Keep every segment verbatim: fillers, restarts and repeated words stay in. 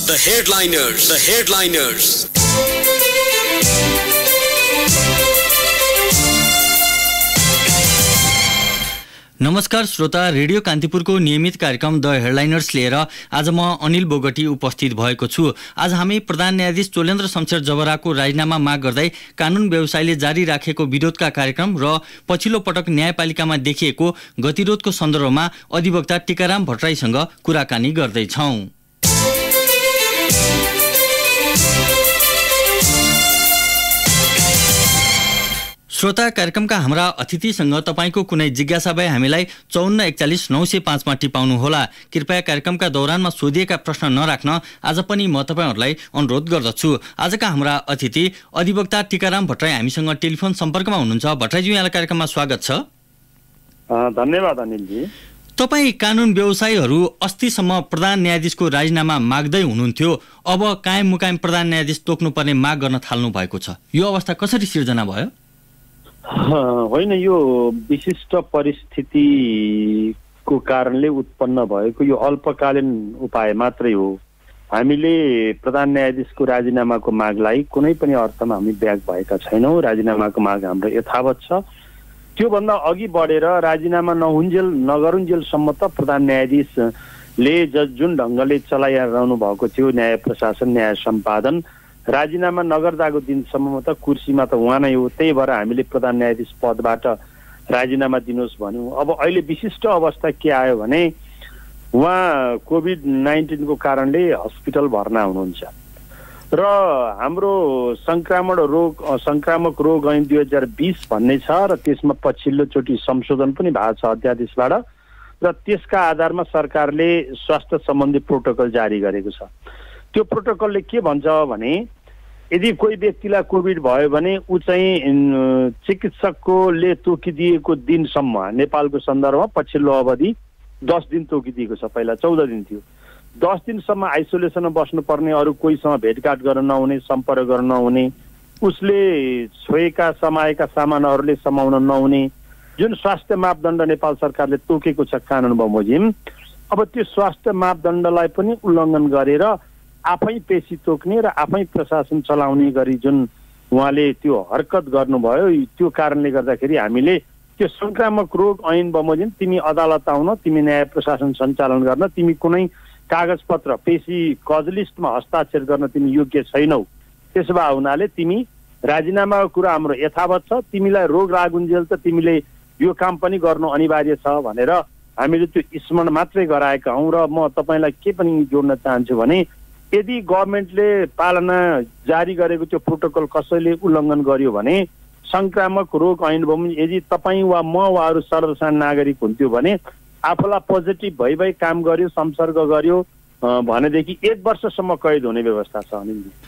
The headliners, the headliners. नमस्कार श्रोता, radio कान्तिपुरको नियमित कार्यक्रम द हेडलाइनर्स लिएर आज म अनिल बोगटी उपस्थित भएको छु। आज हामी प्रधान न्यायाधीश चोलेन्द्र शमशेर जबराको राजीनामा माग गर्दै कानुन व्यवसायले जारी राखेको विरोधका कार्यक्रम र पछिल्लो पटक न्यायपालिकामा देखिएको गतिरोधको सन्दर्भमा अधिवक्ता टीकाराम भट्टराईसँग कुराकानी गर्दैछौँ। श्रोता, कार्यक्रमका हाम्रा अतिथिसँग तपाईको कुनै जिज्ञासा भए हामीलाई चौन्न एकचालिस नौ सय पाँचमा टिपाउनुहोला। कृपया कार्यक्रमका दौरानमा सोधिएका प्रश्न नराख्न आज पनि म तपाईहरूलाई अनुरोध गर्दछु। आजका हाम्रा अतिथि अधिवक्ता टीकाराम भट्टराई हामीसँग टेलिफोन सम्पर्कमा हुनुहुन्छ। भट्टराईजी, यहाँलाई कार्यक्रममा स्वागत छ। धन्यवाद अनिलजी। तपाईँ कानुन व्यवसायीहरू अस्तिसम्म प्रधान न्यायाधीशको राजीनामा माग्दै हुनुहुन्थ्यो, अब कायम मुकायम प्रधान न्यायाधीश तोक्नुपर्ने माग गर्न थाल्नु भएको छ। यो अवस्था कसरी सिर्जना भयो? होइन, यो विशिष्ट परिस्थितिको कारणले उत्पन्न भएको यो अल्पकालीन उपाय मात्रै हो। हामीले प्रधान न्यायाधीशको राजीनामाको मागलाई कुनै पनि अर्थमा हामी ब्याक भएका छैनौँ। राजीनामाको माग हाम्रो यथावत छ। त्योभन्दा अघि बढेर राजीनामा नहुन्जेल नगरुन्जेलसम्म त प्रधान न्यायाधीशले ज जुन ढङ्गले चलाइरहनु भएको थियो न्याय प्रशासन, न्याय सम्पादन, राजीनामा नगर्दाको दिनसम्म त कुर्सीमा त उहाँ नै हो। त्यही भएर हामीले प्रधान न्यायाधीश पदबाट राजीनामा दिनुहोस् भन्यौँ। अब अहिले विशिष्ट अवस्था के आयो भने उहाँ कोभिड नाइन्टिनको कारणले हस्पिटल भर्ना हुनुहुन्छ र हाम्रो सङ्क्रामण रोग सङ्क्रामक रोग ऐन दुई हजार बिस भन्ने छ र त्यसमा पछिल्लोचोटि संशोधन पनि भएको छ अध्यादेशबाट र त्यसका आधारमा सरकारले स्वास्थ्य सम्बन्धी प्रोटोकल जारी गरेको छ। त्यो प्रोटोकलले के भन्छ भने यदि कोही व्यक्तिलाई कोभिड भयो भने ऊ चाहिँ चिकित्सककोले तोकिदिएको दिनसम्म, नेपालको सन्दर्भमा पछिल्लो अवधि दस दिन तोकिदिएको छ, पहिला चौध दिन थियो, दस दिनसम्म आइसोलेसनमा बस्नुपर्ने, अरू कोहीसँग भेटघाट गर्न नहुने, सम्पर्क गर्न नहुने, उसले छोएका समाएका सामानहरूले समाउन नहुने, जुन स्वास्थ्य मापदण्ड नेपाल सरकारले तोकेको छ कानुन बमोजिम, अब त्यो स्वास्थ्य मापदण्डलाई पनि उल्लङ्घन गरेर आफै पेशी तोक्ने र आफै प्रशासन चलाउने गरी जुन उहाँले त्यो हरकत गर्नुभयो, त्यो कारणले गर्दाखेरि हामीले त्यो सङ्क्रामक रोग ऐन बमोजिम तिमी अदालत आउन, तिमी न्याय प्रशासन सञ्चालन गर्न, तिमी कुनै कागजपत्र पेशी कजलिस्टमा हस्ताक्षर गर्न तिमी योग्य छैनौ, त्यसो भए हुनाले तिमी राजीनामाको कुरा हाम्रो यथावत छ, तिमीलाई रोग लागुन्जेल त तिमीले यो काम पनि गर्नु अनिवार्य छ भनेर हामीले त्यो स्मरण मात्रै गराएका हौँ। र म तपाईँलाई के पनि जोड्न चाहन्छु भने यदि गभर्मेन्टले पालना जारी गरेको त्यो प्रोटोकल कसैले उल्लङ्घन गर्यो भने सङ्क्रामक रोग ऐन बमोजिम यदि तपाईँ वा म वा अरू सर्वसाधारण नागरिक हुन्थ्यो भने आफूलाई पोजिटिभ भइ भइ काम गर्यो, संसर्ग गर्यो भनेदेखि एक वर्षसम्म कैद हुने व्यवस्था छ।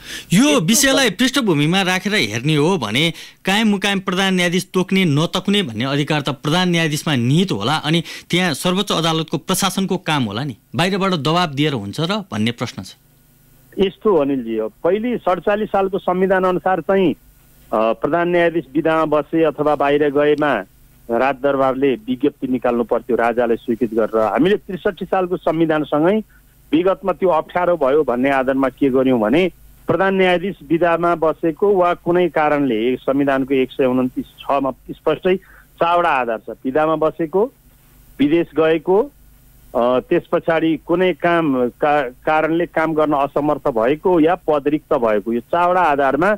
यो विषयलाई पृष्ठभूमिमा राखेर हेर्ने हो भने कायम मुकायम प्रधान न्यायाधीश तोक्ने नतोक्ने भन्ने अधिकार त प्रधान न्यायाधीशमा निहित होला, अनि त्यहाँ सर्वोच्च अदालतको प्रशासनको काम होला नि, बाहिरबाट दबाब दिएर हुन्छ र भन्ने प्रश्न छ। यस्तो हो अनिलजी, पहिले सडचालिस सालको संविधान अनुसार चाहिँ प्रधान न्यायाधीश विधामा बसे अथवा बाहिर गएमा राजदरबारले विज्ञप्ति निकाल्नु पर्थ्यो राजाले स्वीकृत गरेर। हामीले त्रिसठी सालको संविधानसँगै विगतमा त्यो अप्ठ्यारो भयो भन्ने आधारमा के गर्यौँ भने प्रधान न्यायाधीश विधामा बसेको वा कुनै कारणले संविधानको एक सय उन्तिस छमा स्पष्टै चारवटा आधार छ, विधामा बसेको, विदेश गएको, त्यस पछाडि कुनै काम का, कारणले काम गर्न असमर्थ भएको या पदरिक्त भएको, यो चारवटा आधारमा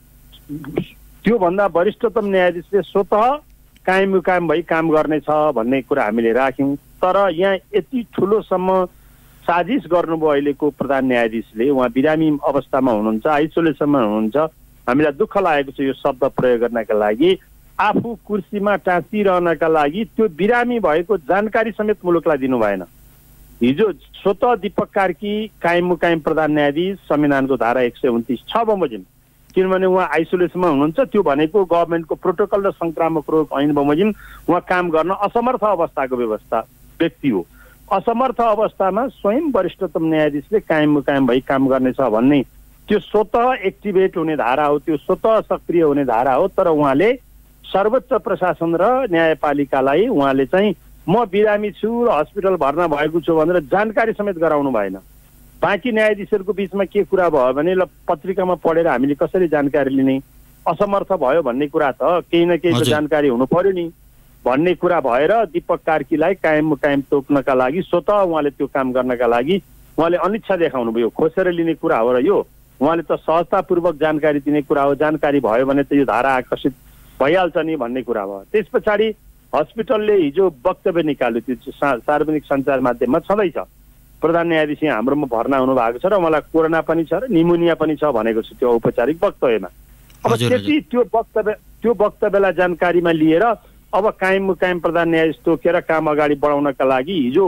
त्योभन्दा वरिष्ठतम न्यायाधीशले स्वतः कायम मुकायम भई काम गर्नेछ भन्ने कुरा हामीले राख्यौँ। तर यहाँ यति ठुलोसम्म साजिस गर्नुभयो अहिलेको प्रधान न्यायाधीशले, उहाँ बिरामी अवस्थामा हुनुहुन्छ, आइसोलेसनमा हुनुहुन्छ। हामीलाई दुःख लागेको छ यो शब्द प्रयोग गर्नका लागि, आफू कुर्सीमा टाँसिरहनका लागि त्यो बिरामी भएको जानकारी समेत मुलुकलाई दिनु भएन। हिजो स्वतः दीपक कार्की कायम मुकायम प्रधान न्यायाधीश संविधानको धारा एक सय उन्तिस छ बमोजिम, किनभने उहाँ आइसोलेसनमा हुनुहुन्छ, त्यो भनेको गभर्मेन्टको प्रोटोकल र सङ्क्रामक रोग ऐन बमोजिम उहाँ काम गर्न असमर्थ अवस्थाको व्यवस्था व्यक्ति हो। असमर्थ अवस्थामा स्वयं वरिष्ठतम न्यायाधीशले कायम मुकायम भई काम गर्नेछ भन्ने त्यो स्वतः एक्टिभेट हुने धारा हो, त्यो स्वतः सक्रिय हुने धारा हो। तर उहाँले सर्वोच्च प्रशासन र न्यायपालिकालाई उहाँले चाहिँ म बिरामी छु र हस्पिटल भर्ना भएको छु भनेर जानकारी समेत गराउनु भएन। बाँकी न्यायाधीशहरूको बिचमा के कुरा भयो भने ल पत्रिकामा पढेर हामीले कसरी जानकारी लिने, असमर्थ भयो भन्ने कुरा त केही न केही जानकारी हुनु पर्यो नि भन्ने कुरा भएर दीपक कार्कीलाई कायम मुकायम तोक्नका लागि स्वतः उहाँले त्यो काम गर्नका लागि उहाँले अनिच्छा देखाउनु भयो। खोसेर लिने कुरा हो र यो उहाँले त सहजतापूर्वक जानकारी दिने कुरा हो, जानकारी भयो भने त यो धारा आकर्षित भइहाल्छ नि भन्ने कुरा भयो। त्यस पछाडि हस्पिटलले हिजो वक्तव्य निकाल्यो, त्यो सार्वजनिक सञ्चार माध्यममा छँदैछ। प्रधान न्यायाधीश यहाँ हाम्रोमा भर्ना हुनु भएको छ र उहाँलाई कोरोना पनि छ र निमोनिया पनि छ भनेको छ त्यो औपचारिक वक्तव्यमा। अब त्यति त्यो वक्तव्य त्यो वक्तव्यलाई जानकारीमा लिएर अब कायम मुकायम प्रधान न्यायाधीश तोकेर काम अगाडि बढाउनका लागि हिजो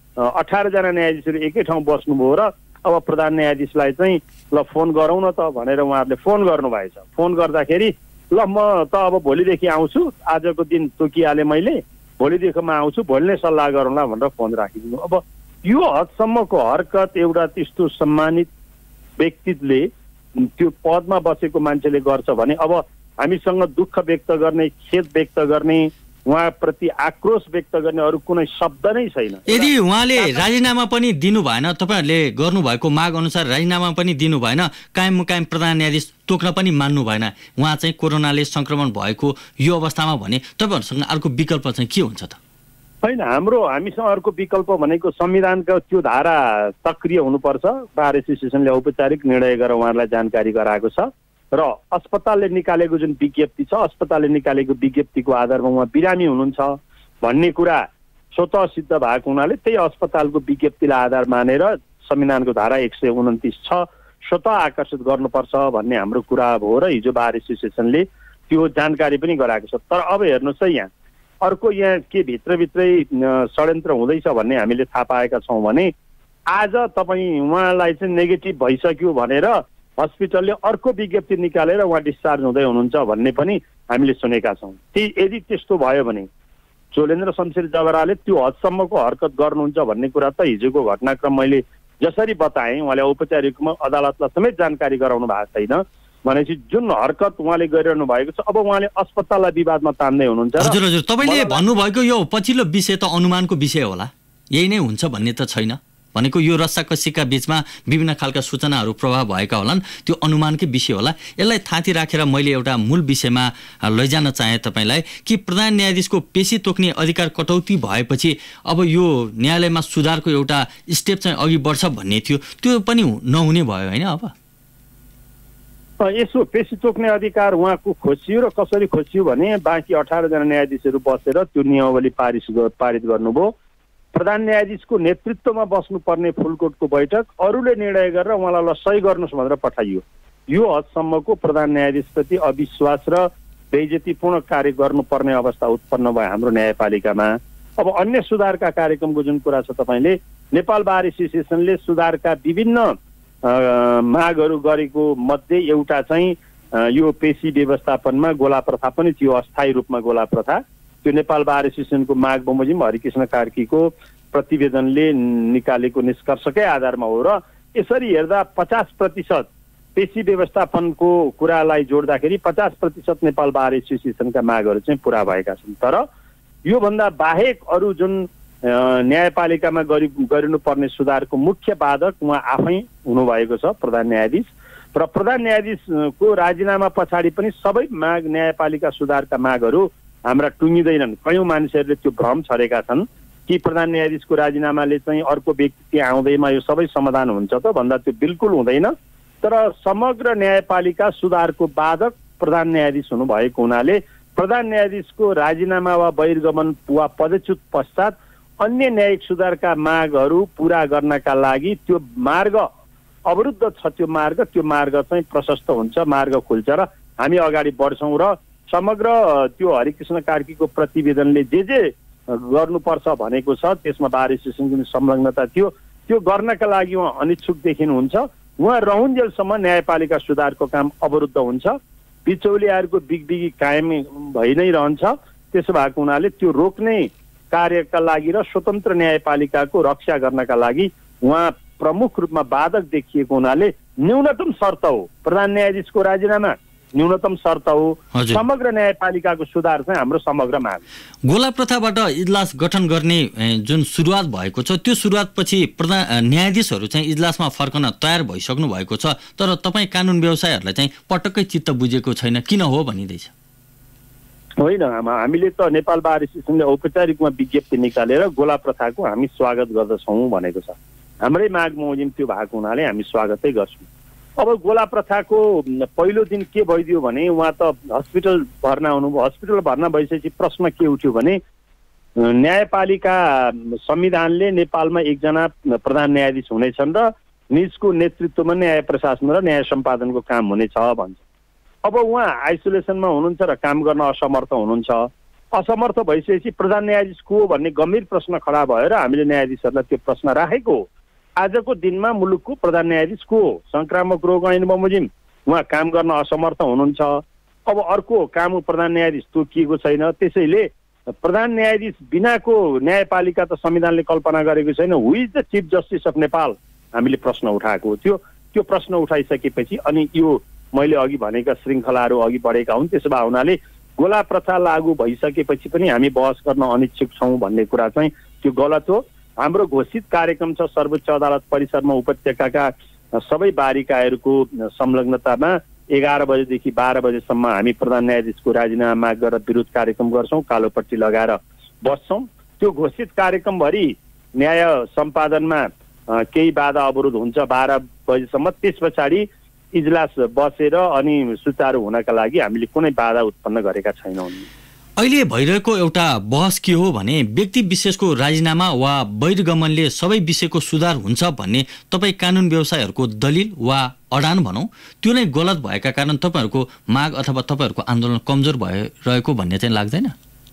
अठारजना न्यायाधीशहरू एकै ठाउँ बस्नुभयो र अब प्रधान न्यायाधीशलाई चाहिँ ल फोन गरौँ न त भनेर उहाँहरूले फोन गर्नुभएछ। फोन गर्दाखेरि ल म त अब भोलिदेखि आउँछु, आजको दिन तोकिहालेँ मैले, भोलिदेखि म आउँछु, भोलि नै सल्लाह गरौँला भनेर फोन राखिदिनु। अब यो हदसम्मको हरकत एउटा त्यस्तो सम्मानित व्यक्तिले त्यो पदमा बसेको मान्छेले गर्छ भने अब हामीसँग दुःख व्यक्त गर्ने, खेद व्यक्त गर्ने, उहाँप्रति आक्रोश व्यक्त गर्ने अरू कुनै शब्द नै छैन। यदि उहाँले राजीनामा पनि दिनु भएन, तपाईँहरूले गर्नुभएको माग अनुसार राजीनामा पनि दिनु भएन, कायम मुकायम प्रधान न्यायाधीश तोक्न पनि मान्नु भएन, उहाँ चाहिँ कोरोनाले संक्रमण भएको यो अवस्थामा भने तपाईँहरूसँग अर्को विकल्प चाहिँ के हुन्छ त? होइन, हाम्रो हामीसँग अर्को विकल्प भनेको संविधानको त्यो धारा सक्रिय हुनुपर्छ। बार एसोसिएसनले औपचारिक निर्णय गरेर उहाँहरूलाई जानकारी गराएको छ र अस्पतालले निकालेको जुन विज्ञप्ति छ, अस्पतालले निकालेको विज्ञप्तिको आधारमा उहाँ बिरामी हुनुहुन्छ भन्ने कुरा स्वतः सिद्ध भएको हुनाले त्यही अस्पतालको विज्ञप्तिलाई आधार मानेर संविधानको धारा एक सय उन्तिस छ स्वतः आकर्षित गर्नुपर्छ भन्ने हाम्रो कुरा हो र हिजो बार एसोसिएसनले त्यो जानकारी पनि गराएको छ। तर अब हेर्नुहोस् है, यहाँ अर्को यहाँ के भित्रभित्रै षड्यन्त्र हुँदैछ भन्ने हामीले थाहा पाएका छौँ भने आज तपाईँ उहाँलाई चाहिँ नेगेटिभ भइसक्यो भनेर हस्पिटलले अर्को विज्ञप्ति निकालेर उहाँ डिस्चार्ज हुँदै हुनुहुन्छ भन्ने पनि हामीले सुनेका छौँ। ती यदि त्यस्तो भयो भने चोलेन्द्र शमशेर जबराले त्यो हदसम्मको हरकत गर्नुहुन्छ भन्ने कुरा त हिजोको घटनाक्रम मैले जसरी बताएँ, उहाँले औपचारिकमा अदालतलाई समेत जानकारी गराउनु भएको छैन भनेपछि जुन हरकत उहाँले गरिरहनु भएको छ अब उहाँले अस्पताललाई विवादमा तान्दै हुनुहुन्छ। हजुर हजुर, तपाईँले भन्नुभएको यो पछिल्लो विषय त अनुमानको विषय होला, यही नै हुन्छ भन्ने त छैन भनेको यो रस्साकसीका बीचमा विभिन्न खालका सूचनाहरू प्रभाव भएका होलान्, त्यो अनुमानकै विषय होला। यसलाई थाँती राखेर मैले एउटा मूल विषयमा लैजान चाहे तपाईँलाई कि प्रधान न्यायाधीशको पेशी तोक्ने अधिकार कटौती भएपछि अब यो न्यायालयमा सुधारको एउटा स्टेप चाहिँ अघि बढ्छ भन्ने थियो, त्यो पनि नहुने भयो होइन? अब यसो पेशी तोक्ने अधिकार उहाँको खोजियो र कसरी खोजियो भने बाँकी अठारजना न्यायाधीशहरू बसेर त्यो नियमावली पारित पारित गर्नुभयो। प्रधान न्यायाधीशको नेतृत्वमा बस्नुपर्ने फुलकोटको बैठक अरूले निर्णय गरेर उहाँलाई ल सही गर्नुहोस् भनेर पठाइयो। यो हदसम्मको प्रधान न्यायाधीशप्रति अविश्वास र बेइज्जतीपूर्ण कार्य गर्नुपर्ने अवस्था उत्पन्न भयो हाम्रो न्यायपालिकामा। अब अन्य सुधारका कार्यक्रमको जुन कुरा छ, तपाईँले नेपाल बार एसोसिएसनले सुधारका विभिन्न मागहरू गरेको मध्ये एउटा चाहिँ यो पेशी व्यवस्थापनमा गोला प्रथा पनि थियो, अस्थायी रूपमा गोला प्रथा। त्यो नेपाल बार एसोसिएसनको माग बमोजिम हरिकृष्ण कार्कीको प्रतिवेदनले निकालेको निष्कर्षकै आधारमा हो र यसरी हेर्दा पचास प्रतिशत पेशी व्यवस्थापनको कुरालाई जोड्दाखेरि पचास प्रतिशत नेपाल बार एसोसिएसनका मागहरू चाहिँ पुरा भएका छन्। तर योभन्दा बाहेक अरू जुन न्यायपालिकामा गरि गरिनुपर्ने सुधारको मुख्य बाधक उहाँ आफै हुनुभएको छ प्रधान न्यायाधीश र प्रधान न्यायाधीशको राजीनामा पछाडि पनि सबै माग न्यायपालिका सुधारका मागहरू हाम्रा टुङ्गिँदैनन्। कयौँ मानिसहरूले त्यो भ्रम छरेका छन् कि प्रधान न्यायाधीशको राजीनामाले चाहिँ अर्को व्यक्ति आउँदैमा यो सबै समाधान हुन्छ त भन्दा त्यो बिल्कुल हुँदैन। तर समग्र न्यायपालिका सुधारको बाधक प्रधान न्यायाधीश हुनुभएको हुनाले प्रधान न्यायाधीशको राजीनामा वा बहिर्गमन वा पदच्युत पश्चात अन्य न्यायिक सुधारका मागहरू पुरा गर्नका लागि त्यो मार्ग अवरुद्ध छ, त्यो मार्ग त्यो मार्ग चाहिँ प्रशस्त हुन्छ, मार्ग खुल्छ र हामी अगाडि बढ्छौँ र समग्र त्यो हरिकृष्ण कार्कीको प्रतिवेदनले जे जे गर्नुपर्छ भनेको छ त्यसमा बार एसोसिएसनको संलग्नता थियो, त्यो गर्नका लागि उहाँ अनिच्छुक देखिनुहुन्छ। उहाँ रहन्जेलसम्म न्यायपालिका सुधारको काम अवरुद्ध हुन्छ, बिचौलियाहरूको बिगबिगी कायम भइ नै रहन्छ। त्यसो भएको हुनाले त्यो रोक्ने कार्यका लागि र स्वतन्त्र न्यायपालिकाको रक्षा गर्नका लागि उहाँ प्रमुख रूपमा बाधक देखिएको हुनाले न्यूनतम शर्त हो प्रधान न्यायाधीशको राजीनामा न्यूनतम शर्त हो। समग्र न्यायपालिकाको सुधार चाहिँ हाम्रो समग्र माग। गोला प्रथाबाट इजलास गठन गर्ने जुन सुरुवात भएको छ त्यो सुरुवातपछि प्रधान न्यायाधीशहरू चाहिँ इजलासमा फर्कन तयार भइसक्नु भएको छ, तर तपाईँ कानुन व्यवसायहरूलाई चाहिँ पटक्कै चित्त बुझेको छैन, किन हो भनिँदैछ? होइन, हामीले त नेपाल बार एसोसिएसनले औपचारिक रूपमा विज्ञप्ति निकालेर गोला प्रथाको हामी स्वागत गर्दछौँ भनेको छ। हाम्रै माग बमोजिम त्यो भएको हुनाले हामी स्वागतै गर्छौँ। अब गोला प्रथाको पहिलो दिन के भइदियो भने उहाँ त हस्पिटल भर्ना हुनुभयो। हस्पिटल भर्ना भइसकेपछि प्रश्न के उठ्यो भने न्यायपालिका संविधानले नेपालमा एकजना प्रधान न्यायाधीश हुनेछन् र निजको नेतृत्वमा न्याय प्रशासन र न्याय सम्पादनको काम हुनेछ भन्छ। अब उहाँ आइसोलेसनमा हुनुहुन्छ र काम गर्न असमर्थ हुनुहुन्छ। असमर्थ भइसकेपछि प्रधान न्यायाधीश को हो भन्ने गम्भीर प्रश्न खडा भएर हामीले न्यायाधीशहरूलाई त्यो प्रश्न राखेको हो। आजको दिनमा मुलुकको प्रधान न्यायाधीश को हो? संक्रामक रोग ऐन बमोजिम उहाँ काम गर्न असमर्थ हुनुहुन्छ। अब अर्को काम प्रधान न्यायाधीश तोकिएको छैन। त्यसैले प्रधान न्यायाधीश बिनाको न्यायपालिका त संविधानले कल्पना गरेको छैन। Who is the chief justice of Nepal हामीले प्रश्न उठाएको थियो। त्यो प्रश्न उठाइसकेपछि अनि यो मैले अघि भनेका श्रृङ्खलाहरू अघि बढेका हुन्। त्यसो भए हुनाले गोला प्रथा लागू भइसकेपछि पनि हामी बहस गर्न अनिच्छुक छौँ भन्ने कुरा चाहिँ त्यो गलत हो। हाम्रो घोषित कार्यक्रम छ सर्वोच्च अदालत परिसरमा उपत्यकाका सबै बारिकाहरूको संलग्नतामा एघार बजेदेखि बाह्र बजेसम्म हामी प्रधान न्यायाधीशको राजीनामा माग गरेर विरोध कार्यक्रम गर्छौँ, कालोपट्टि लगाएर बस्छौँ। त्यो घोषित कार्यक्रमभरि न्याय सम्पादनमा केही बाधा अवरोध हुन्छ बाह्र बजेसम्म। त्यस पछाडि इजलास बसेर अनि सुचारू हुनका लागि हामीले कुनै बाधा उत्पन्न गरेका छैनौँ। अहिले भइरहेको एउटा बहस के हो भने व्यक्ति विशेषको राजीनामा वा बहिर्गमनले सबै विषयको सुधार हुन्छ भन्ने तपाईँ कानुन व्यवसायहरूको दलिल वा अडान भनौँ त्यो नै गलत भएका कारण तपाईँहरूको माग अथवा तपाईँहरूको आन्दोलन कमजोर भइरहेको भन्ने चाहिँ लाग्दैन?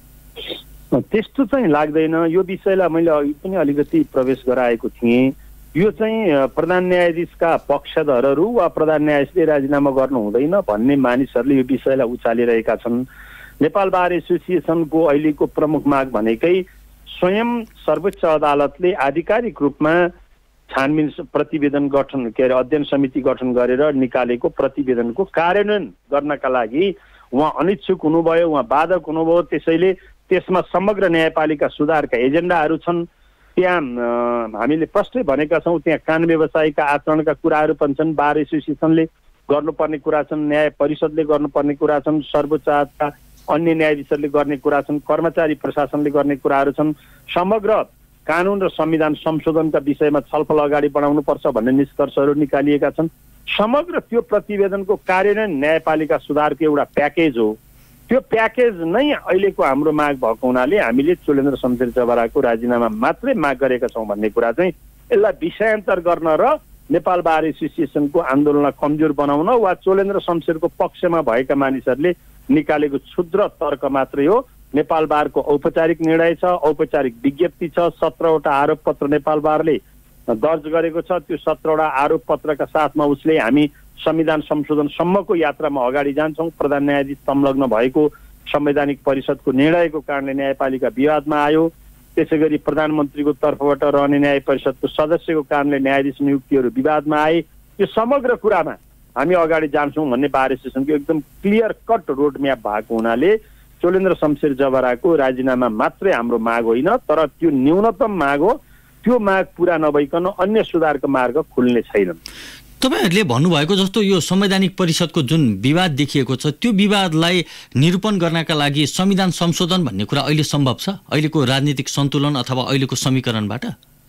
त्यस्तो चाहिँ लाग्दैन। यो विषयलाई मैले अघि पनि अलिकति प्रवेश गराएको थिएँ। यो चाहिँ प्रधान न्यायाधीशका पक्षधरहरू वा प्रधान न्यायाधीशले राजीनामा गर्नु हुँदैन भन्ने मानिसहरूले यो विषयलाई उचालिरहेका छन्। नेपाल बार एसोसिएसनको अहिलेको प्रमुख माग भनेकै स्वयं सर्वोच्च अदालतले आधिकारिक रूपमा छानबिन प्रतिवेदन गठन के अरे अध्ययन समिति गठन गरेर निकालेको प्रतिवेदनको कार्यान्वयन गर्नका लागि उहाँ अनिच्छुक हुनुभयो, उहाँ बाधक हुनुभयो। त्यसैले त्यसमा समग्र न्यायपालिका सुधारका एजेन्डाहरू छन्। त्यहाँ हामीले प्रष्टै भनेका छौँ, त्यहाँ कानुन व्यवसायका आचरणका कुराहरू पनि छन्। बार एसोसिएसनले गर्नुपर्ने कुरा छन्, न्याय परिषदले गर्नुपर्ने कुरा छन्, सर्वोच्च अदालतका अन्य न्यायाधीशहरूले गर्ने कुरा छन्, कर्मचारी प्रशासनले गर्ने कुराहरू छन्। समग्र कानुन र संविधान संशोधनका विषयमा छलफल अगाडि बढाउनुपर्छ भन्ने निष्कर्षहरू निकालिएका छन्। समग्र त्यो प्रतिवेदनको कार्यान्वयन न्यायपालिका सुधारको एउटा प्याकेज हो। त्यो प्याकेज नै अहिलेको हाम्रो माग भएको हुनाले हामीले चोलेन्द्र शमशेर जबराको राजीनामा मात्रै माग गरेका छौँ भन्ने कुरा चाहिँ यसलाई विषयान्तर गर्न र नेपाल बार एसोसिएसनको आन्दोलनलाई कमजोर बनाउन वा चोलेन्द्र शमशेरको पक्षमा भएका मानिसहरूले निकालेको क्षुद्र तर्क मात्रै हो। नेपाल बारको औपचारिक निर्णय छ, औपचारिक विज्ञप्ति छ, सत्रवटा आरोप पत्र नेपाल बारले दर्ज गरेको छ। त्यो सत्रवटा आरोप पत्रका साथमा उसले हामी संविधान संशोधनसम्मको यात्रामा अगाडि जान्छौँ। प्रधान न्यायाधीश संलग्न भएको संवैधानिक परिषदको निर्णयको कारणले न्यायपालिका विवादमा आयो। त्यसै गरी प्रधानमन्त्रीको तर्फबाट रहने न्याय परिषदको सदस्यको कारणले न्यायाधीश नियुक्तिहरू विवादमा आए। यो समग्र कुरामा हामी अगाडि जान्छौँ भन्ने बार एसोसिएसनको एकदम क्लियर कट रोड म्याप भएको हुनाले चोलेन्द्र शमशेर जबराको राजीनामा मात्रै हाम्रो माग होइन, तर त्यो न्यूनतम माग हो। त्यो माग पुरा नभइकन अन्य सुधारको मार्ग खुल्ने छैन। तपाईँहरूले भन्नुभएको जस्तो यो संवैधानिक परिषदको जुन विवाद देखिएको छ त्यो विवादलाई निरूपण गर्नका लागि संविधान संशोधन भन्ने कुरा अहिले सम्भव छ अहिलेको राजनीतिक सन्तुलन अथवा अहिलेको समीकरणबाट?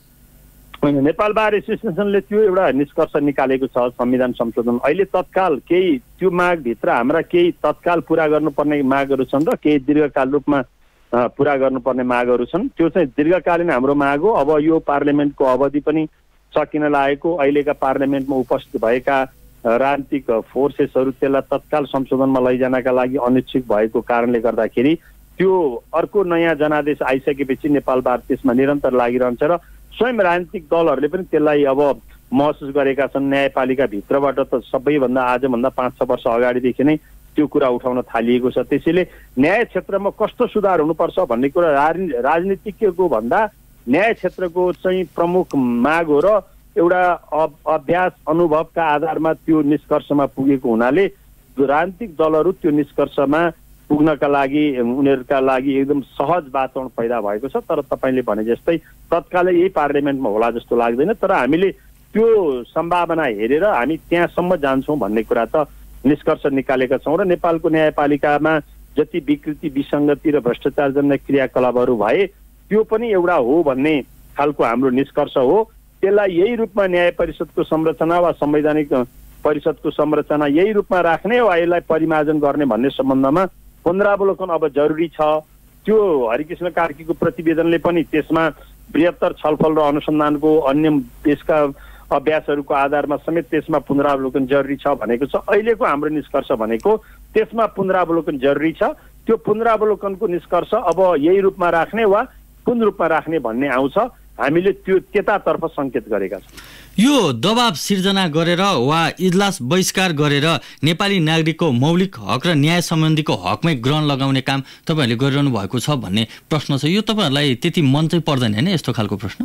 होइन, नेपाल बार एसोसिएसनले त्यो एउटा निष्कर्ष निकालेको छ संविधान संशोधन। अहिले तत्काल केही त्यो मागभित्र हाम्रा केही तत्काल पुरा गर्नुपर्ने मागहरू छन् र केही दीर्घकाल रूपमा पुरा गर्नुपर्ने मागहरू छन्। त्यो चाहिँ दीर्घकालीन हाम्रो माग हो। अब यो पार्लियामेन्टको अवधि पनि सकिन लागेको, अहिलेका पार्लियामेन्टमा उपस्थित भएका राजनीतिक फोर्सेसहरू त्यसलाई तत्काल संशोधनमा लैजानका लागि अनिच्छुक भएको कारणले गर्दाखेरि त्यो अर्को नयाँ जनादेश आइसकेपछि नेपाल बार त्यसमा निरन्तर लागिरहन्छ र स्वयं राजनीतिक दलहरूले पनि त्यसलाई अब महसुस गरेका छन्। न्यायपालिका भित्रबाट त सबैभन्दा आजभन्दा पाँच छ वर्ष अगाडिदेखि नै त्यो कुरा उठाउन थालिएको छ। त्यसैले न्याय क्षेत्रमा कस्तो सुधार हुनुपर्छ भन्ने कुरा राजनीतिज्ञको भन्दा न्याय क्षेत्रको चाहिँ प्रमुख माग हो र एउटा अभ्यास अनुभवका आधारमा त्यो निष्कर्षमा पुगेको हुनाले राजनीतिक दलहरू त्यो निष्कर्षमा पुग्नका लागि उनीहरूका लागि एकदम सहज वातावरण पैदा भएको छ। तर तपाईँले भने जस्तै तत्कालै यही पार्लियामेन्टमा होला जस्तो लाग्दैन। तर हामीले त्यो सम्भावना हेरेर हामी त्यहाँसम्म जान्छौँ भन्ने कुरा त निष्कर्ष निकालेका छौँ र नेपालको न्यायपालिकामा जति विकृति विसङ्गति र भ्रष्टाचार जन्य क्रियाकलापहरू भए त्यो पनि एउटा हो भन्ने खालको हाम्रो निष्कर्ष हो। त्यसलाई यही रूपमा न्याय परिषदको संरचना वा संवैधानिक परिषदको संरचना यही रूपमा राख्ने वा यसलाई परिमार्जन गर्ने भन्ने सम्बन्धमा पुनरावलोकन अब जरुरी छ। त्यो हरिकृष्ण कार्कीको प्रतिवेदनले पनि त्यसमा बृहत्तर छलफल र अनुसन्धानको अन्य देशका अभ्यासहरूको आधारमा समेत त्यसमा पुनरावलोकन जरुरी छ भनेको छ। अहिलेको हाम्रो निष्कर्ष भनेको त्यसमा पुनरावलोकन जरुरी छ। त्यो पुनरावलोकनको निष्कर्ष अब यही रूपमा राख्ने वा कुन रूपमा राख्ने भन्ने आउँछ। हामीले त्यो त्यतातर्फ सङ्केत गरेका छौँ। यो दबाब सिर्जना गरेर वा इजलास बहिष्कार गरेर नेपाली नागरिकको मौलिक हक र न्याय सम्बन्धीको हकमै ग्रहण लगाउने काम तपाईँहरूले गरिरहनु भएको छ भन्ने प्रश्न छ। यो तपाईँहरूलाई त्यति मन चाहिँ पर्दैन होइन यस्तो खालको प्रश्न?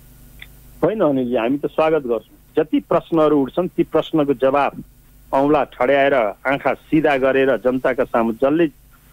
होइन अनिलजी, हामी त स्वागत गर्छौँ। जति प्रश्नहरू उठ्छन् ती प्रश्नको जवाब औँला ठड्याएर आँखा सिधा गरेर जनताका सामु जसले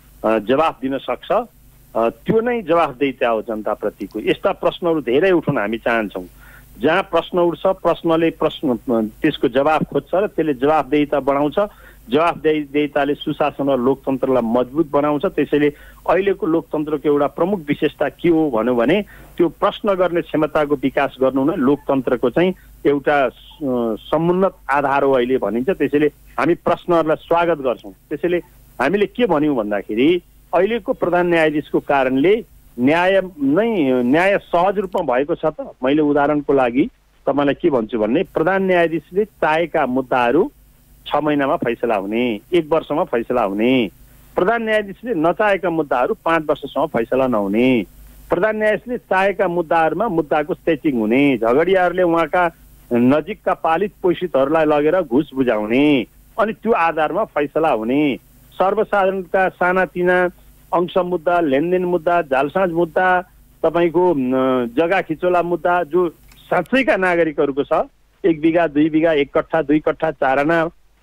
जवाफ दिन सक्छ त्यो नै जवाफदेहिता हो जनताप्रतिको। यस्ता प्रश्नहरू धेरै उठाउन हामी चाहन्छौँ। जहाँ प्रश्न उठ्छ प्रश्नले प्रश्न त्यसको जवाफ खोज्छ र त्यसले जवाफदेहिता बढाउँछ। जवाफदेहिताले सुशासन र लोकतन्त्रलाई मजबुत बनाउँछ। त्यसैले अहिलेको लोकतन्त्रको एउटा प्रमुख विशेषता के हो भन्यो भने त्यो प्रश्न गर्ने क्षमताको विकास गर्नु नै लोकतन्त्रको चाहिँ एउटा समुन्नत आधार हो अहिले भनिन्छ। त्यसैले हामी प्रश्नहरूलाई स्वागत गर्छौँ। त्यसैले हामीले के भन्यौँ भन्दाखेरि अहिलेको प्रधान न्यायाधीशको कारणले न्याय नै न्याय सहज रूपमा भएको छ त। मैले उदाहरणको लागि तपाईँलाई के भन्छु भन्ने प्रधान न्यायाधीशले चाहेका मुद्दाहरू छ महिनामा फैसला हुने, एक वर्षमा फैसला हुने। प्रधान न्यायाधीशले नचाहेका मुद्दाहरू पाँच वर्षसम्म फैसला नहुने। प्रधान न्यायाधीशले चाहेका मुद्दाहरूमा मुद्दाको सेटिङ हुने, झगडियाहरूले उहाँका नजिकका पालित पोषितहरूलाई लगेर घुस बुझाउने अनि त्यो आधारमा फैसला हुने। सर्वसाधारणका सानातिना अंश मुद्दा, लेनदेन मुद्दा, जालसाज मुद्दा, तपाईँको जग्गा खिचोला मुद्दा जो साँच्चैका नागरिकहरूको छ, एक बिघा दुई बिघा एक कट्ठा दुई कट्ठा चार आना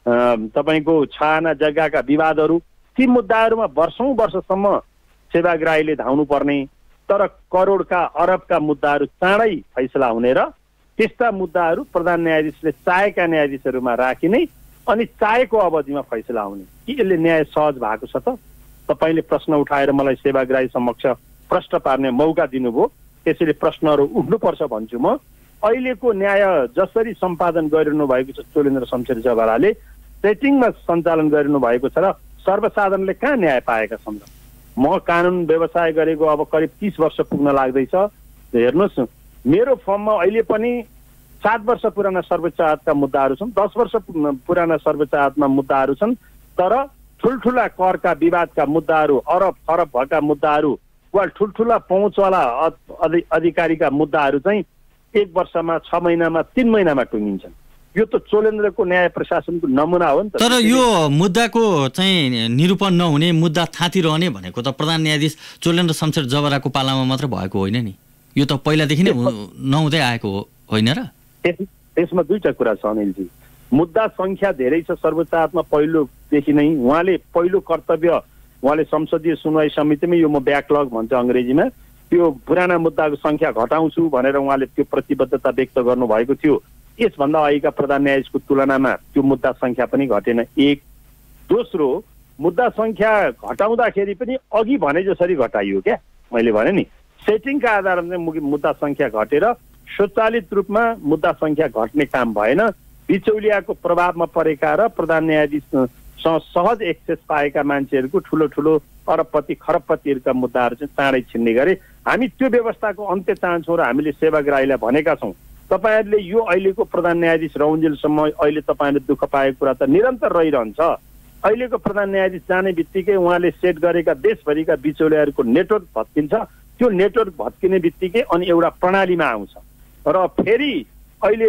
तपाईँको छ आना जग्गाका विवादहरू, ती मुद्दाहरूमा वर्षौँ वर्षसम्म सेवाग्राहीले धाउनु पर्ने। तर करोडका अरबका मुद्दाहरू चाँडै फैसला हुने र त्यस्ता मुद्दाहरू प्रधान न्यायाधीशले चाहेका न्यायाधीशहरूमा राखिने अनि चाहेको अवधिमा फैसला हुने। के यसले न्याय सहज भएको छ त? तपाईँले प्रश्न उठाएर मलाई सेवाग्राही समक्ष प्रश्न पार्ने मौका दिनुभयो। त्यसैले प्रश्नहरू उठ्नुपर्छ भन्छु म। अहिलेको न्याय जसरी सम्पादन गरिरहनु भएको छ चोलेन्द्र शमशेर जबराले सेटिङमा सञ्चालन गरिरहनु भएको छ र सर्वसाधारणले कहाँ न्याय पाएका छन् र? म कानुन व्यवसाय गरेको अब करिब तीस वर्ष पुग्न लाग्दैछ। हेर्नुहोस्, मेरो फर्ममा अहिले पनि सात वर्ष पुराना सर्वोच्च अदालतका मुद्दाहरू छन्, दस वर्ष पुराना सर्वोच्च अदालतमा मुद्दाहरू छन्। तर ठुल्ठुला करका विवादका मुद्दाहरू, अरब खरब भएका मुद्दाहरू वा ठुल्ठुला पहुँचवाला अधिकारीका मुद्दाहरू चाहिँ एक वर्षमा, छ महिनामा, तीन महिनामा टुङ्गिन्छन्। यो त चोलेन्द्रको न्याय प्रशासनको नमुना हो नि त। तर यो मुद्दाको चाहिँ निरूपण नहुने, मुद्दा थाँतिरहने भनेको त प्रधान न्यायाधीश चोलेन्द्र शमशेर जबराको पालामा मात्र भएको होइन नि। यो त पहिलादेखि नै नहुँदै आएको होइन र? त्यसमा दुईटा कुरा छ अनिलजी। मुद्दा सङ्ख्या धेरै छ सर्वोच्च अदालतमा पहिलोदेखि नै। उहाँले पहिलो कर्तव्य उहाँले संसदीय सुनवाई समितिमै, यो म ब्याकलग भन्छ अङ्ग्रेजीमा, त्यो पुराना मुद्दाको सङ्ख्या घटाउँछु भनेर उहाँले त्यो प्रतिबद्धता व्यक्त गर्नुभएको थियो। यसभन्दा अघिका प्रधान न्यायाधीशको तुलनामा त्यो मुद्दा सङ्ख्या पनि घटेन। एक दोस्रो, मुद्दा सङ्ख्या घटाउँदाखेरि पनि अघि भने जसरी घटाइयो क्या। मैले भने नि सेटिङका आधारमा चाहिँ मुद्दा सङ्ख्या घटेर स्वचालित रूपमा मुद्दा सङ्ख्या घट्ने काम भएन। बिचौलियाको प्रभावमा परेका र प्रधान न्यायाधीशसँग सहज एक्सेस पाएका मान्छेहरूको ठुलो ठुलो अरबपति खरबपतिहरूका मुद्दाहरू चाहिँ चाँडै छिन्ने गरे। हामी त्यो व्यवस्थाको अन्त्य चाहन्छौँ र हामीले सेवाग्राहीलाई भनेका छौँ, तपाईँहरूले यो अहिलेको प्रधान न्यायाधीश रहुन्जेलसम्म अहिले तपाईँहरूले दुःख पाएको कुरा त निरन्तर रहिरहन्छ। अहिलेको प्रधान न्यायाधीश जाने बित्तिकै उहाँले सेट गरेका देशभरिका बिचौलियाहरूको नेटवर्क भत्किन्छ। त्यो नेटवर्क भत्किने बित्तिकै अनि एउटा प्रणालीमा आउँछ र फेरि अहिले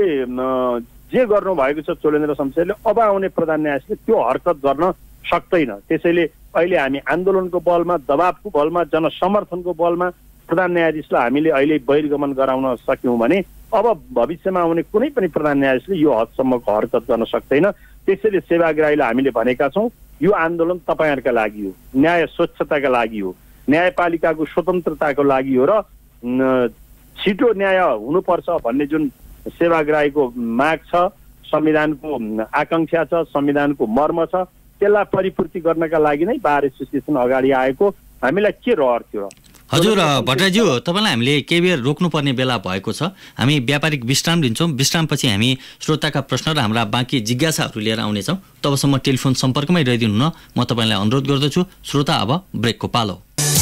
जे गर्नुभएको छ चोलेन्द्र शमशेरले, अब आउने प्रधान न्यायाधीशले त्यो हरकत गर्न सक्दैन। त्यसैले अहिले हामी आन्दोलनको बलमा, दबावको बलमा, जनसमर्थनको बलमा प्रधान न्यायाधीशलाई हामीले अहिले बहिर्गमन गराउन सक्यौँ भने अब भविष्यमा आउने कुनै पनि प्रधान न्यायाधीशले यो हदसम्मको हरकत गर्न सक्दैन। त्यसैले सेवाग्राहीलाई हामीले भनेका छौँ यो आन्दोलन तपाईँहरूका लागि हो, न्याय स्वच्छताका लागि हो, न्यायपालिकाको स्वतन्त्रताको लागि हो र छिटो न्याय हुनुपर्छ भन्ने जुन सेवाग्राहीको माग छ, संविधानको आकांक्षा छ, संविधानको मर्म छ, त्यसलाई परिपूर्ति गर्नका लागि नै बार एसोसिएसन अगाडि आएको हामीलाई के रहर थियो। हजुर भट्टराईज्यू, तपाईँलाई हामीले केही बेर रोक्नुपर्ने बेला भएको छ। हामी व्यापारिक विश्राम लिन्छौँ। विश्रामपछि हामी श्रोताका प्रश्न र हाम्रा बाँकी जिज्ञासाहरू लिएर आउनेछौँ। तबसम्म टेलिफोन सम्पर्कमै रहिदिनु न, म तपाईँलाई अनुरोध गर्दछु। श्रोता, अब ब्रेकको पालो।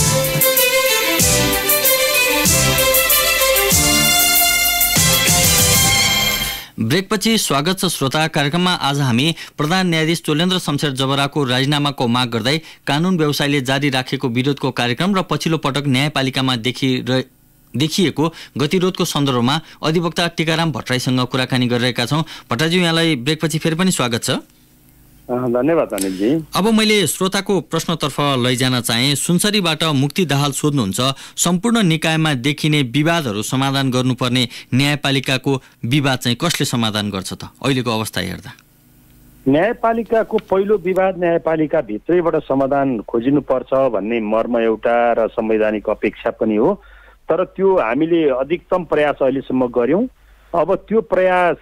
ब्रेकपछि स्वागत छ श्रोता। कार्यक्रममा आज हामी प्रधान न्यायाधीश चोलेन्द्र शमशेर जबराको राजीनामाको माग गर्दै कानुन व्यवसायले जारी राखेको विरोधको कार्यक्रम र पछिल्लो पटक न्यायपालिकामा देखि देखिएको गतिरोधको सन्दर्भमा अधिवक्ता टीकाराम भट्टराईसँग कुराकानी गरिरहेका छौँ। भट्टराईजी, यहाँलाई ब्रेकपछि फेरि पनि स्वागत छ। धन्यवाद अनिलजी। अब मैले श्रोताको प्रश्नतर्फ लैजान चाहे। सुनसरीबाट मुक्ति दाहाल सोध्नुहुन्छ, सम्पूर्ण निकायमा देखिने विवादहरू समाधान गर्नुपर्ने न्यायपालिकाको विवाद चाहिँ कसले समाधान गर्छ त अहिलेको अवस्था हेर्दा? न्यायपालिकाको पहिलो विवाद न्यायपालिका भित्रैबाट समाधान खोजिनुपर्छ भन्ने मर्म एउटा र संवैधानिक अपेक्षा पनि हो, तर त्यो हामीले अधिकतम प्रयास अहिलेसम्म गर्यौं। अब त्यो प्रयास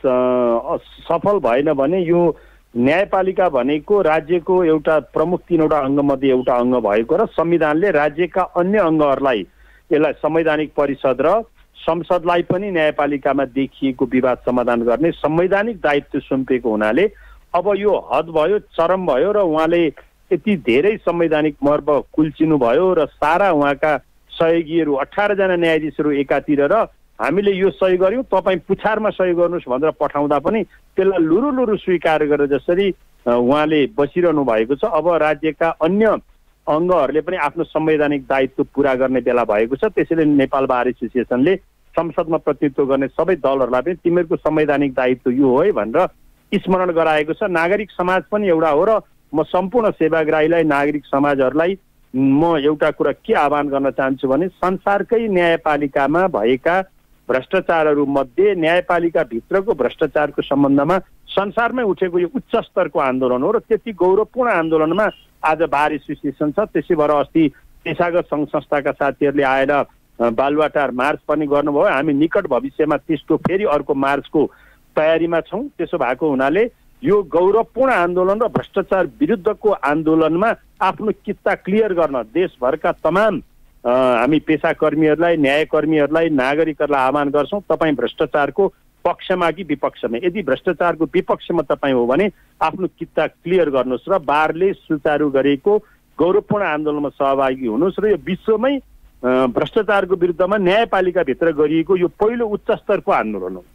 सफल भएन भने यो न्यायपालिका भनेको राज्यको एउटा प्रमुख तीनवटा अङ्गमध्ये एउटा अङ्ग भएको र संविधानले राज्यका अन्य अङ्गहरूलाई यसलाई संवैधानिक परिषद र संसदलाई पनि न्यायपालिकामा देखिएको विवाद समाधान गर्ने संवैधानिक दायित्व सुम्पेको हुनाले अब यो हद भयो, चरम भयो र उहाँले यति धेरै संवैधानिक मर्म कुल्चिनु भयो र सारा उहाँका सहयोगीहरू अठारजना न्यायाधीशहरू एकातिर र हामीले यो सही गर्यौँ, तपाईँ पुछारमा सही गर्नुहोस् भनेर पठाउँदा पनि त्यसलाई लुरु लुरु स्वीकार गरेर जसरी उहाँले बसिरहनु भएको छ। अब राज्यका अन्य अङ्गहरूले पनि आफ्नो संवैधानिक दायित्व पुरा गर्ने बेला भएको छ। त्यसैले नेपाल बार एसोसिएसनले संसदमा प्रतिनिधित्व गर्ने सबै दलहरूलाई पनि तिमीहरूको संवैधानिक दायित्व यो हो है भनेर स्मरण गराएको छ। नागरिक समाज पनि एउटा हो र म सम्पूर्ण सेवाग्राहीलाई, नागरिक समाजहरूलाई म एउटा कुरा के आह्वान गर्न चाहन्छु भने संसारकै न्यायपालिकामा भएका भ्रष्टाचारहरू मध्ये न्यायपालिका भित्रको भ्रष्टाचारको सम्बन्धमा संसारमै उठेको यो उच्च स्तरको आन्दोलन हो र त्यति गौरवपूर्ण आन्दोलनमा आज बार एसोसिएसन छ। त्यसै भएर अस्ति पेशागत सङ्घ संस्थाका साथीहरूले आएर बालुवाटार मार्च पनि गर्नुभयो। हामी निकट भविष्यमा त्यस्तो फेरि अर्को मार्चको तयारीमा छौँ। त्यसो भएको हुनाले यो गौरवपूर्ण आन्दोलन र भ्रष्टाचार विरुद्धको आन्दोलनमा आफ्नो किस्सा क्लियर गर्न देशभरका तमाम हामी पेसाकर्मीहरूलाई, न्यायकर्मीहरूलाई, नागरिकहरूलाई आह्वान गर्छौँ, तपाईँ भ्रष्टाचारको पक्षमा कि विपक्षमा। यदि भ्रष्टाचारको विपक्षमा तपाईँ हो भने आफ्नो किस्सा क्लियर गर्नुहोस् र बारले सुचारू गरेको गौरवपूर्ण आन्दोलनमा सहभागी हुनुहोस् र यो विश्वमै भ्रष्टाचारको विरुद्धमा न्यायपालिकाभित्र गरिएको यो पहिलो उच्च स्तरको आन्दोलन हो।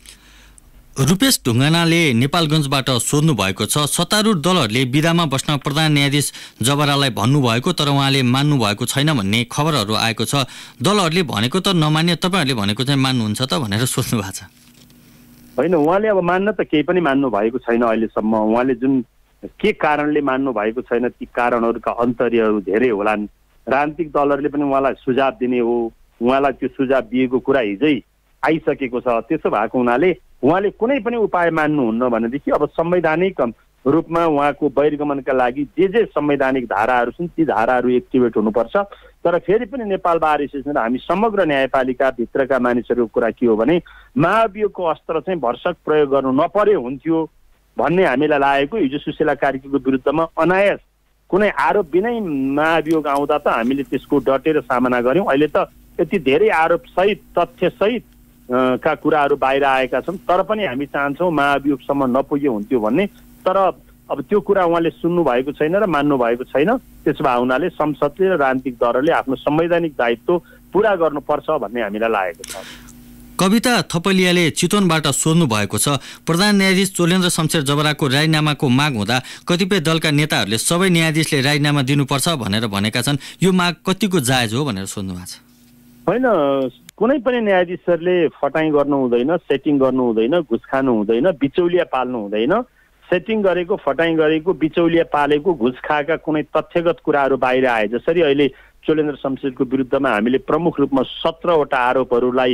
रूपेश ढुङ्गानाले नेपालगञ्जबाट सोध्नु भएको छ, सत्तारूढ दलहरूले विधामा बस्न प्रधान न्यायाधीश जबरालाई भन्नुभएको तर उहाँले मान्नु भएको छैन भन्ने खबरहरू आएको छ। दलहरूले भनेको त नमान्ने, तपाईँहरूले भनेको चाहिँ मान्नुहुन्छ त भनेर सोध्नु भएको छ। होइन, उहाँले अब मान्न त केही पनि मान्नु भएको छैन अहिलेसम्म। उहाँले जुन के कारणले मान्नु भएको छैन ती कारणहरूका अन्तर्यहरू धेरै होलान्। राजनीतिक दलहरूले पनि उहाँलाई सुझाव दिने हो, उहाँलाई त्यो सुझाव दिएको कुरा हिजै आइसकेको छ। त्यसो भएको हुनाले उहाँले कुनै पनि उपाय मान्नुहुन्न भनेदेखि अब संवैधानिक रूपमा उहाँको बहिर्गमनका लागि जे जे संवैधानिक धाराहरू छन् ती धाराहरू एक्टिभेट हुनुपर्छ। तर फेरि पनि नेपाल बार एसोसिएसन हामी समग्र न्यायपालिका भित्रका मानिसहरूको कुरा के हो भने महाभियोगको अस्त्र चाहिँ भरसक प्रयोग गर्नु नपरे हुन्थ्यो भन्ने हामीलाई लागेको। हिजो सुशीला कार्कीको विरुद्धमा अनायास कुनै आरोप बिनै महाभियोग आउँदा त हामीले त्यसको डटेर सामना गऱ्यौँ। अहिले त यति धेरै आरोप सहित तथ्य सहित का कुराहरू बाहिर आएका छन्, तर पनि हामी चाहन्छौँ महाभियोगसम्म नपुगे हुन्थ्यो भन्ने। तर अब त्यो कुरा उहाँले सुन्नु भएको छैन र मान्नु भएको छैन। त्यसो भए हुनाले संसदले र राजनीतिक दलहरूले आफ्नो संवैधानिक दायित्व पुरा गर्नुपर्छ भन्ने हामीलाई लागेको छ। कविता थपलियाले चितवनबाट सोध्नु भएको छ, प्रधान न्यायाधीश चोलेन्द्र शमशेर जबराको राजीनामाको माग हुँदा कतिपय दलका नेताहरूले सबै न्यायाधीशले राजीनामा दिनुपर्छ भनेर भनेका छन्, यो माग कतिको जायज हो भनेर सोध्नु भएको छ। होइन, कुनै पनि न्यायाधीशहरूले फटाइ गर्नु हुँदैन, सेटिङ गर्नु हुँदैन, घुस खानु हुँदैन, बिचौलिया पाल्नु हुँदैन। सेटिङ गरेको, फटाइ गरेको, बिचौलिया पालेको, घुस खाएका कुनै तथ्यगत कुराहरू बाहिर आए जसरी अहिले चोलेन्द्र शमशेरको विरुद्धमा हामीले प्रमुख रूपमा सत्रवटा आरोपहरूलाई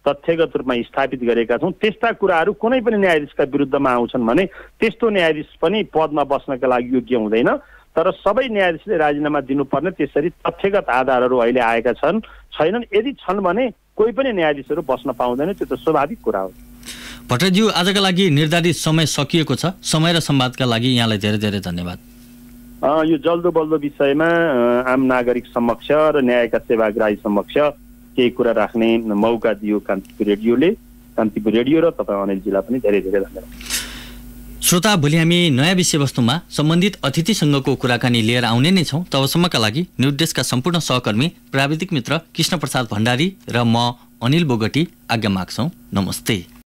तथ्यगत रूपमा स्थापित गरेका छौँ। त्यस्ता कुराहरू कुनै पनि न्यायाधीशका विरुद्धमा आउँछन् भने त्यस्तो न्यायाधीश पनि पदमा बस्नका लागि योग्य हुँदैन। तर सबै न्यायाधीशले राजीनामा दिनुपर्ने त्यसरी तथ्यगत आधारहरू अहिले आएका छन् छैनन्। यदि छन् भने कोही पनि न्यायाधीशहरू बस्न पाउँदैन, त्यो त स्वाभाविक कुरा हो। भट्टराईज्यू, आजका लागि निर्धारित समय सकिएको छ। समय र संवादका लागि यहाँलाई धेरै धेरै धन्यवाद। यो जल्दो बल्दो विषयमा आम नागरिक समक्ष र न्यायका सेवाग्राही समक्ष केही कुरा राख्ने मौका दियो कान्तिपुर रेडियोले। कान्तिपुर रेडियो र तपाईँ अनिलजीलाई पनि धेरै धेरै धन्यवाद। श्रोता, भोलि हामी नयाँ विषयवस्तुमा सम्बन्धित अतिथिसँगको कुराकानी लिएर आउने नै छौँ। तबसम्मका लागि न्युज डेस्कका सम्पूर्ण सहकर्मी प्राविधिक मित्र कृष्ण प्रसाद भण्डारी र म अनिल बोगटी आज्ञा माग्छौँ। नमस्ते।